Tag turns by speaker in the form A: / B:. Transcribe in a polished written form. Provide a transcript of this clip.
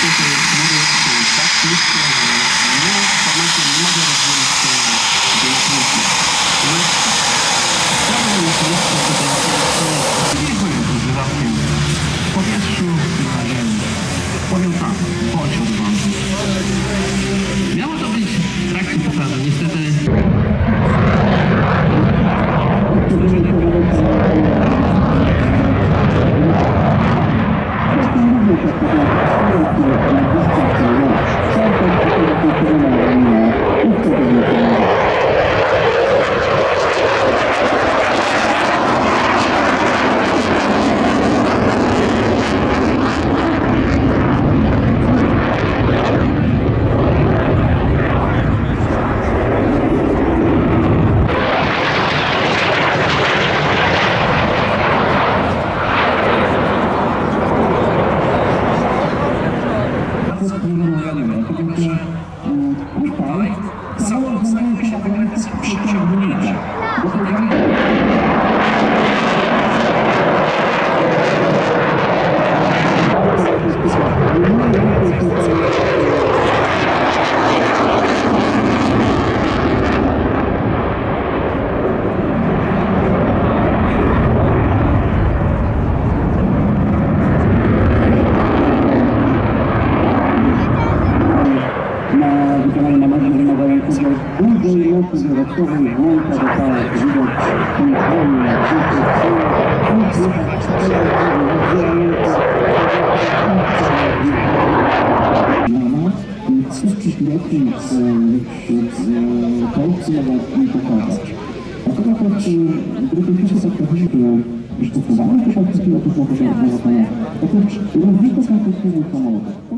A: tutaj mogę tak myślę, że informacja nie mogę rozwijać się wielokrotnie. Chciałbym jeszcze tutaj nie byłem z wydatkiem w powietrzu i na ziemi. Powiem tak, bądź odważny. Miało to być w trakcie pokazu, niestety.
B: Zawód znajduje się w granicy przeciągnięcia. Długiej nocy dodatkowej włącza do całej widok kontroli na wszystkich lotnic korupcji nie pokazać. Dlatego też grupy pierwsze sektorzy, które już stosowały te polskie lotów na poziomie, oprócz równików na polskiego samolotu.